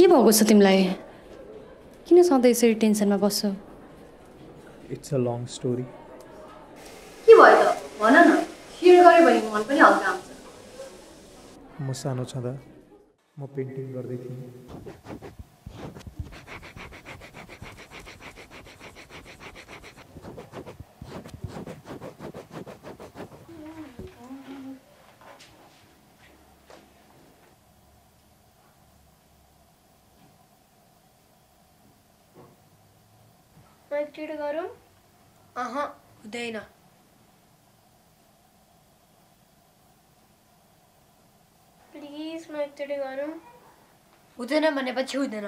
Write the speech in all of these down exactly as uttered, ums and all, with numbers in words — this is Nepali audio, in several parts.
के भएको छ तिमीलाई? किन सधैँ यसरी टेन्सनमा बस्छौ? It's a long story. के भयो त? भन न. सेयर गरे भने मन पनि हल्का हुन्छ. म सानो छँदा म पेन्टिङ गर्दै थिएँ. एकचोटि गरौँ? अह हुँदैन. प्लिज म एकचोटि गरौँ? हुँदैन भनेपछि हुँदैन.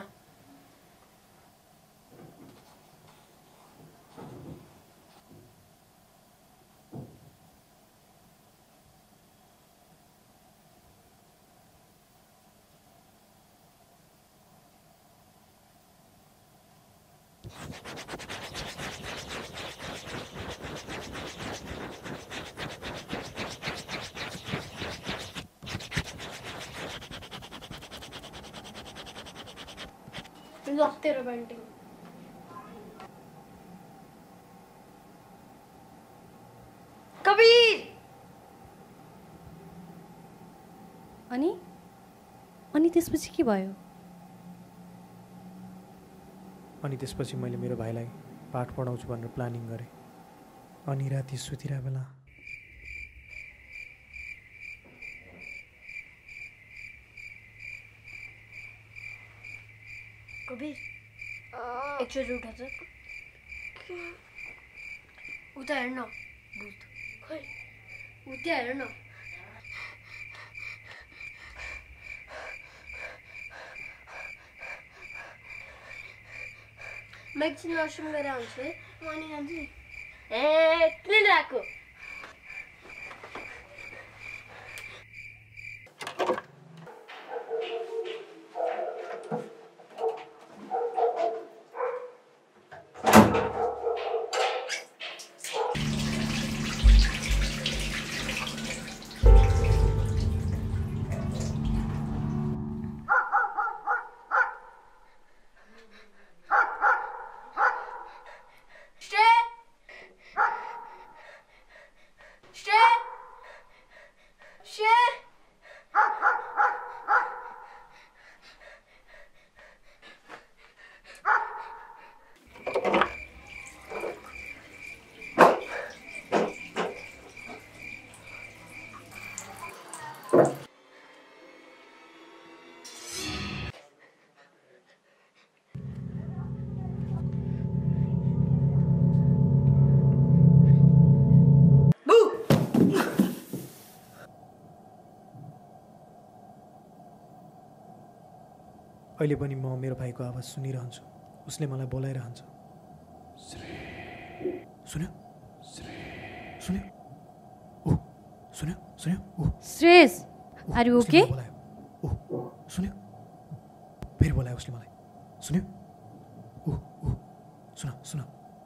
Love तेरो पेन्टिङ. कबीर. अनि अनि त्यसपछि के भयो? अनि त्यसपछि मैले मेरो भाइलाई पाठ पढाउँछु भनेर प्लानिङ गरेँ. अनि राति सुतिरा बेला कबीर एकचोटि उठ त. उता हेर्न भूत. खै उता हेर्न. म एकछिन वासरुम गएर आउँछु है. म अनि जान्छु नि. ए क्लिन राख्नु. अहिले पनि म मेरो भाइको आवाज सुनिरहन्छु. उसले मलाई बोलाइरहन्छ. सुन्यो सुन्यो ओ सुन्यो सुन्यो ओ श्रेयस, आर यु ओके? ओ सुन्यो फेरि बोलायो उसले मलाई. सुन्यो ओ ओ सुन सुन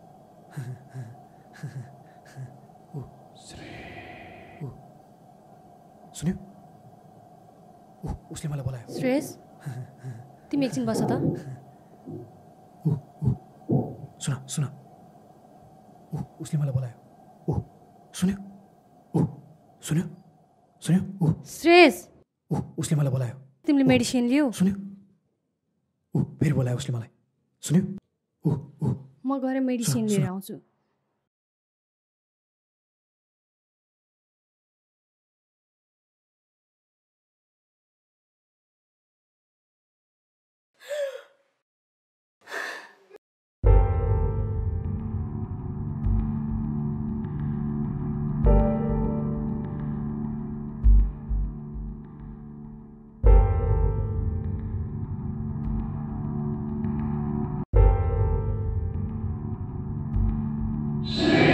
ओ ओ सुन्यो ओ उसले मलाई बोलायो. श्रेयस, तिमी एकछिन बस त. ओ ओ सुन सुन ओ उसले मलाई बोलायो. ओ सुन्यो ओ सुन्यो सुन्यो ओ श्रेयस, ओ उसले मलाई बोलायो. तिमीले मेडिसिन लियो? सुन्यो ओ फेरि बोलायो उसले मलाई. सुन्यो ओ ओ म गएर मेडिसिन लिएर आउँछु. Yeah.